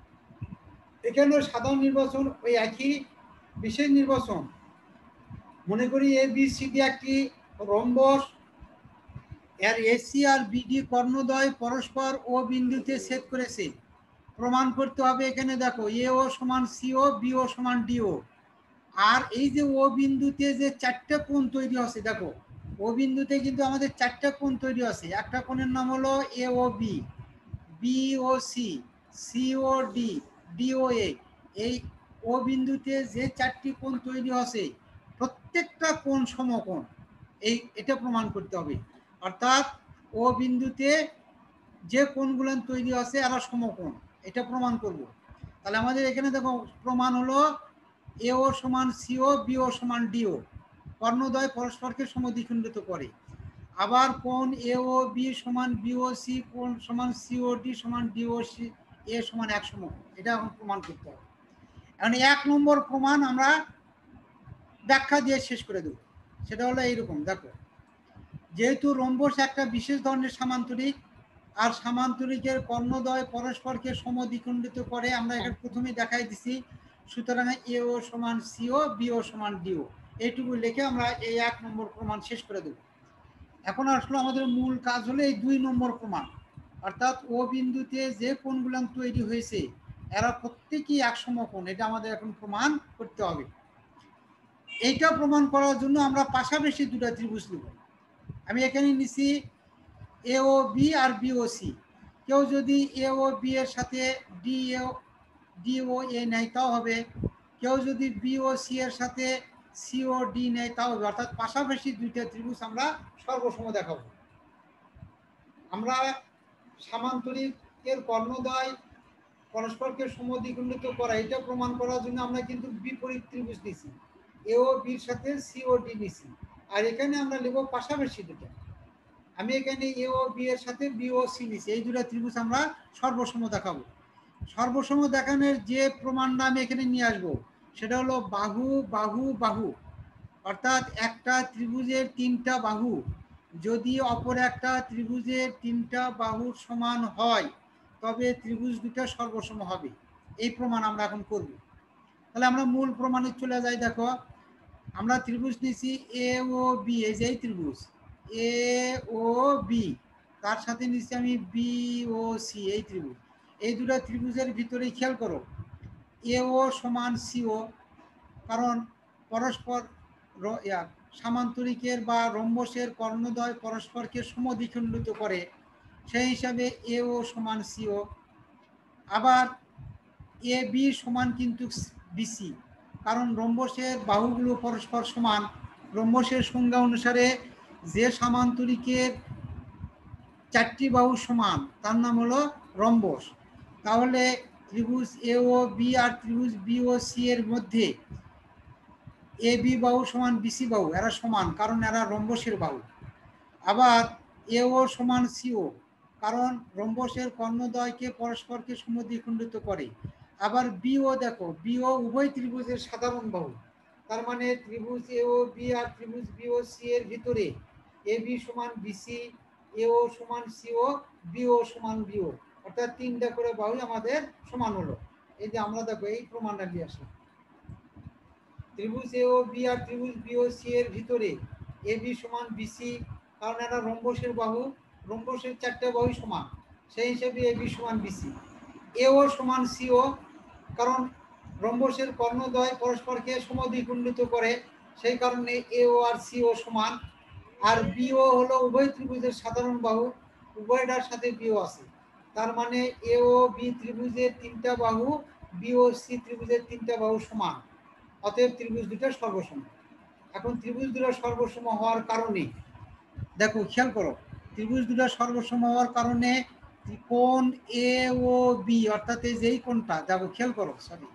এখানে সাধারণ নির্বাচন ওই একই, বিশেষ নির্বাচন। মনে করি এ বি সি ডি একটি রম্বস, এর এসি আর বিডি কর্ণদ্বয় পরস্পর ও বিন্দুতে ছেদ করেছে। প্রমাণ করতে হবে, এখানে দেখো এ ও সমান সিও, বি ও সমান ডিও। আর এই যে ও বিন্দুতে যে চারটা কোণ তৈরি আছে, দেখো ও বিন্দুতে কিন্তু আমাদের চারটা কোণ তৈরি আছে। একটা কোণের নাম হলো A O B, B O C, C O D, D O A. এই ও বিন্দুতে যে চারটি কোণ তৈরি আছে প্রত্যেকটা কোণ সমকোণ, এই এটা প্রমাণ করতে হবে। অর্থাৎ ও বিন্দুতে যে কোণগুলো তৈরি আছে এরা সমকোণ, এটা প্রমাণ করব। তাহলে আমাদের এখানে দেখো প্রমাণ হলো এ ও সমান সিও, বি ও সমান ডিও, কর্ণদ্বয় পরস্পরকে সমদ্বিখণ্ডিত করে। আবার কোণ এ ও বি সমান বি ও সি, কোণ সমান সিও ডি সমান ডিও সি এ সমান এক সমকোণ, এটা এখন প্রমাণ করতে হবে। এখন এক নম্বর প্রমাণ আমরা ব্যাখ্যা দিয়ে শেষ করে দেব। সেটা হলো এইরকম, দেখো যেহেতু রম্বস একটা বিশেষ ধরনের সামান্তরিক, আর সামান্তরিকের কর্ণদ্বয় পরস্পরকে সমদ্বিখণ্ডিত করে, আমরা এখানে প্রথমেই দেখাই দিছি। সুতরাং এ ও সমান সিও, বি ও সমান ডিও, এইটুকু লিখে আমরা এই এক নম্বর প্রমাণ শেষ করে দেব। এখন আসলে আমাদের মূল কাজ হলো এই দুই নম্বর প্রমাণ, অর্থাৎ ও বিন্দুতে যে কোণগুলো তৈরি হয়েছে এরা প্রত্যেকেই এক সমকোণ, এটা আমাদের এখন প্রমাণ করতে হবে। এইটা প্রমাণ করার জন্য আমরা পাশাপাশি দুটা ত্রিভুজ নেব। আমি এখানে নিছি এ ও বি আর বি ও সি। কেউ যদি এ ও বি এর সাথে ডি এ ডি ও এ নেয় তাও হবে, কেউ যদি বি ও সি এর সাথে সি ও ডি নেয় তাও হবে। অর্থাৎ পাশাপাশি দুইটা ত্রিভুজ আমরা সর্বসম দেখাবো। আমরা সামান্তরিকের কর্ণদ্বয় পরস্পরকে সমদ্বিখণ্ডিত করা, এটা প্রমাণ করার জন্য আমরা কিন্তু বিপরীত ত্রিভুজ নিছি, এ ও বির সাথে সি ও ডি নিছি। আর এখানে আমরা লিখব পাশাপাশি দুটো। আমি এখানে এ ও বি এর সাথে বি ও সি নিছি, এই দুটো ত্রিভুজ আমরা সর্বসম দেখাবো। সর্বসম দেখানোর যে প্রমাণটা আমি এখানে নিয়ে আসবো সেটা হলো বাহু বাহু বাহু। অর্থাৎ একটা ত্রিভুজের তিনটা বাহু যদি অপর একটা ত্রিভুজের তিনটা বাহুর সমান হয় তবে ত্রিভুজ দুটো সর্বসম হবে। এই প্রমাণ আমরা এখন করব। তাহলে আমরা মূল প্রমাণে চলে যাই। দেখো আমরা ত্রিভুজ নিয়েছি এ ও বি, এই যে ত্রিভুজ এ ও বি, তার সাথে নিচ্ছি আমি বি ও সি, এই ত্রিভুজ। এই দুটো ত্রিভুজের ভিতরে খেয়াল করো এ ও সমান সিও, কারণ পরস্পর সামান্তরিকের বা রম্বসের কর্ণদ্বয় পরস্পরকে সমদ্বিখণ্ডিত করে, সেই হিসাবে এ ও সমান সিও। আবার এ বি সমান কিন্তু বিসি, কারণ রম্বসের বাহুগুলো পরস্পর সমান। রম্বসের সংজ্ঞা অনুসারে যে সামান্তরিকের চারটি বাহু সমান তার নাম হলো রম্বস। তাহলে ত্রিভুজ এ ও বি আর ত্রিভুজ বি ও সি এর মধ্যে এ বি বাহু সমান বিসি বাহু, এরা সমান কারণ এরা রম্বসের বাহু। আবার এ ও সমান সিও, কারণ রম্বসের কর্ণদ্বয়কে পরস্পরকে সমদ্বিখণ্ডিত করে। আবার বিও দেখো, বিও উভয় ত্রিভুজের সাধারণ বাহু, তার মানে ত্রিভুজ এ ও বি আর ত্রিভুজ বি ও সি এর ভিতরে এ বি সমান বিসি, এ ও সমান সিও, বিও সমান বিও, অর্থাৎ তিনটা করে বাহু আমাদের সমান হলো। এই যে আমরা দেখো এই প্রমাণটা নিয়ে আসলাম, ত্রিভুজ এ ও বি আর ত্রিভুজ বি ও সি এর ভিতরে এ বি সমান বিসি, কারণ এরা রম্বসের বাহু, রম্বসের চারটা বাহু সমান, সেই হিসেবে এ বি সমান বিসি। এ ও সমান সিও, কারণ রম্বসের কর্ণদ্বয় পরস্পরকে সমদ্বিখণ্ডিত করে, সেই কারণে এ ও আর সিও সমান। আর বিও হলো উভয় ত্রিভুজের সাধারণ বাহু, উভয়টার সাথে বিও আছে, তার মানে এ ও বি ত্রিভুজের তিনটা বাহু, বি ও সি ত্রিভুজের তিনটা বাহু সমান, অতএব ত্রিভুজ দুটো সর্বসম। এখন ত্রিভুজ দুটো সর্বসম হওয়ার কারণে দেখো খেয়াল করো, ত্রিভুজ দুটো সর্বসম হওয়ার কারণে কোণ এ ও বি, অর্থাৎ এই যেই কোণটা দেখো খেয়াল করো, সরি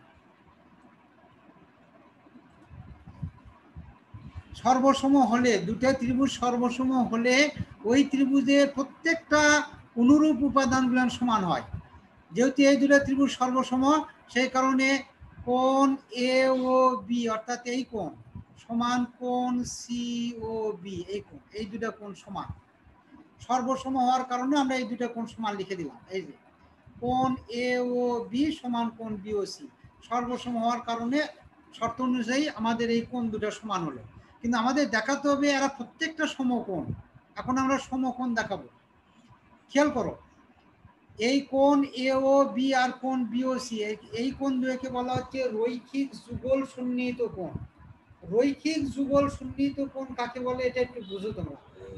সর্বসম হলে, দুটো ত্রিভুজ সর্বসম হলে ওই ত্রিভুজের প্রত্যেকটা অনুরূপ উপাদানগুলো সমান হয়। যেহেতু এই দুটো ত্রিভুজ সর্বসম, সেই কারণে কোণ এ ও বি অর্থাৎ এই কোণ সমান কোণ সি ও বি, এই কোণ, এই দুটো কোণ সমান। সর্বসম হওয়ার কারণে আমরা এই দুটো কোণ সমান লিখে দিলাম। এই যে কোণ এ ও বি সমান কোণ বি ও সি, সর্বসম হওয়ার কারণে শর্ত অনুযায়ী আমাদের এই কোণ দুটো সমান হলো। কিন্তু আমাদের দেখাতে হবে এরা প্রত্যেকটা সমকোণ। এখন আমরা সমকোণ দেখাবো, খেয়াল করো, এই কোণ এ ও বি আর কোণ বি ও সি, এই কোণ দুটোকে বলা হচ্ছে রৈখিক যুগল সন্নিহিত কোণ। রৈখিক যুগল সন্নিহিত কোণ কাকে বলে এটা একটু বুঝো তোমরা।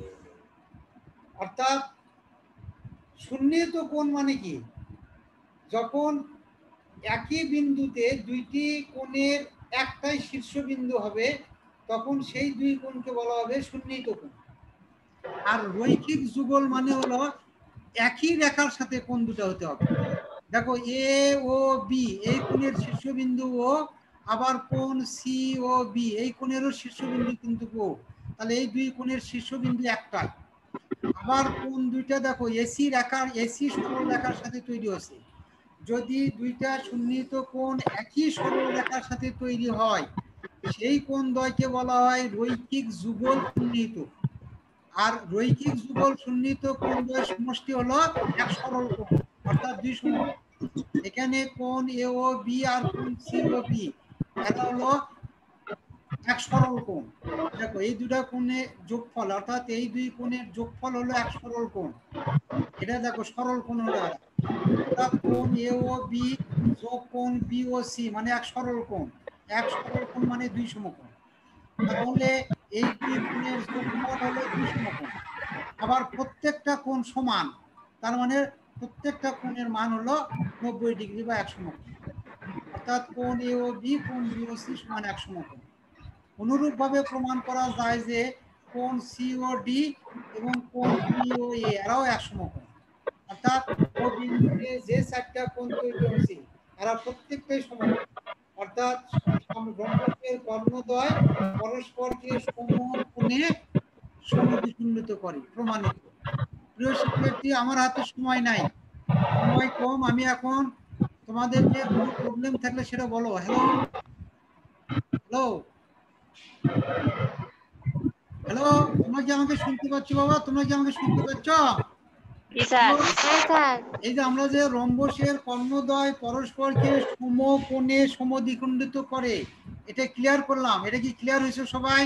অর্থাৎ সন্নিহিত কোণ মানে কি, যখন একই বিন্দুতে দুইটি কোণের একটাই শীর্ষবিন্দু হবে তখন সেই দুই কোণকে বলা হবে সন্নিহিত কোণ। আর রৈখিক যুগল মানে হলো একই রেখার সাথে কোণ দুটো হতে হবে। দেখো এ ও বি এই কোণের শীর্ষবিন্দু ও, আবার কোণ সি ও বি এই কোণেরও শীর্ষবিন্দু কিন্তু ও, তাহলে এই দুই কোণের শীর্ষবিন্দু একটাই। আবার কোণ দুইটা দেখো এসি রেখার, এসি সরল রেখার সাথে তৈরি হচ্ছে। যদি দুইটা সন্নিহিত কোণ একই সরল রেখার সাথে তৈরি হয় সেই কোণ দ্বয়কে বলা হয় রৈখিক যুগল সন্নিহিত। আর রৈখিক যুগল সন্নিহিত কোণ দ্বয়ের সমষ্টি হলো এক সরল কোণ, অর্থাৎ দুই সমকোণ। এখানে কোণ এ ও বি আর কোণ সি ও বি এটা হলো এক সরল কোণ। দেখো এই দুটা কোণের যোগফল, অর্থাৎ এই দুই কোণের যোগফল হলো এক সরল কোণ। এটা দেখো সরল কোণ হলো অর্থাৎ কোণ এ ও বি যোগ কোণ বি ও সি মানে এক সরল কোণ। এক সরল কোণ মানে দুই সমকোণ। তাহলে এই দুই কোণের যোগফল হলো দুই সমকোণ। আবার প্রত্যেকটা কোণ সমান, তার মানে প্রত্যেকটা কোণের মান হলো নব্বই ডিগ্রি বা এক সমকোণ। অর্থাৎ কোণ এ ও বি কোণ বি ও সি সমান এক সমকোণ। অনুরূপভাবে প্রমাণ করা যায় যে কোণ সি ও ডি এবং কোণ বি ও এ এরাও এক সমকোণ। অর্থাৎ ও বিন্দুতে যে চারটা কোণ তৈরি হচ্ছে এরা প্রত্যেকটাই সমকোণ। অর্থাৎ রম্বসের কর্ণদ্বয় পরস্পরকে সমকোণে সমদ্বিখণ্ডিত করে, প্রমাণিত। প্রিয় শিক্ষার্থী, আমার হাতে সময় নাই, সময় কম। আমি এখন তোমাদেরকে কোনো প্রবলেম থাকলে সেটা বলো। হ্যালো হ্যালো হ্যালো তোমরা কি আমাকে শুনতে পাচ্ছ বাবা? তোমরা কি আমাকে শুনতে পাচ্ছ? এই যে আমরা যে রম্বসের কর্ণদ্বয় পরস্পরকে সমকোণে সমদ্বিখণ্ডিত করে এটা ক্লিয়ার করলাম। এটা কি ক্লিয়ার হয়েছে সবাই?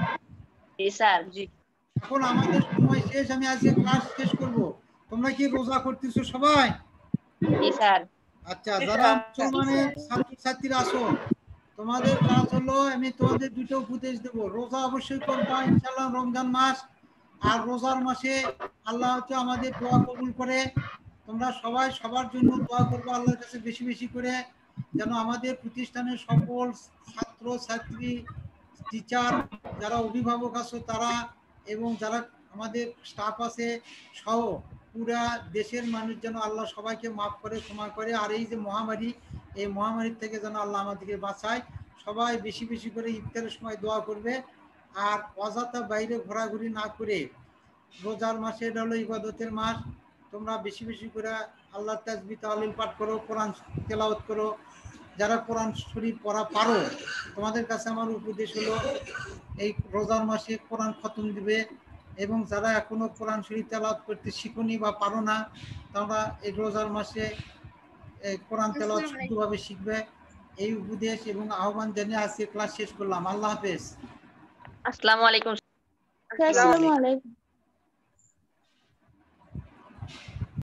এখন আমাদের সময় শেষ, আমি আজকে ক্লাস শেষ করব। তোমরা কি রোজা করতেছো সবাই? আচ্ছা, যারা মুসলমানের ছাত্রছাত্রীরা আসো, তোমাদের কাজ হলো আমি তোমাদের দুটো উপদেশ দেবো। রোজা অবশ্যই করবা ইনশাআল্লাহ, রমজান মাস। আর রোজার মাসে আল্লাহ হচ্ছে আমাদের দোয়া কবুল করে। তোমরা সবাই সবার জন্য দোয়া করবো আল্লাহর কাছে বেশি বেশি করে, যেন আমাদের প্রতিষ্ঠানের সকল ছাত্র ছাত্রী, টিচার, যারা অভিভাবক আছো তারা এবং যারা আমাদের স্টাফ আছে সহ পুরা দেশের মানুষ যেন আল্লাহ সবাইকে মাফ করে ক্ষমা করে, আর এই যে মহামারী, এই মহামারীর থেকে যেন আল্লাহ আমাদেরকে বাঁচায়। সবাই বেশি বেশি করে ইফতারের সময় দোয়া করবে, আর অযথা বাইরে ঘোরাঘুরি না করে, রোজার মাসে এটা হলো ইবাদতের মাস, তোমরা বেশি বেশি করে আল্লাহ তাসবিহ তাহলিল পাঠ করো, কোরআন তেলাওয়াত করো। যারা কোরআন শরীফ পড়া পারো, তোমাদের কাছে আমার উপদেশ হলো এই রোজার মাসে কোরআন খতম দিবে, এবং যারা এখনো কোরআন শরীফ তেলাওয়াত করতে শিখুনি বা পারো না, তোমরা এই রোজার মাসে এই কোরআন তেলাওয়াত শুদ্ধভাবে শিখবে। এই উপদেশ এবং আহ্বান জানিয়ে আজকে ক্লাস শেষ করলাম। আল্লাহ হাফেজ। আসসালামু আলাইকুম। আসসালামু আলাইকুম।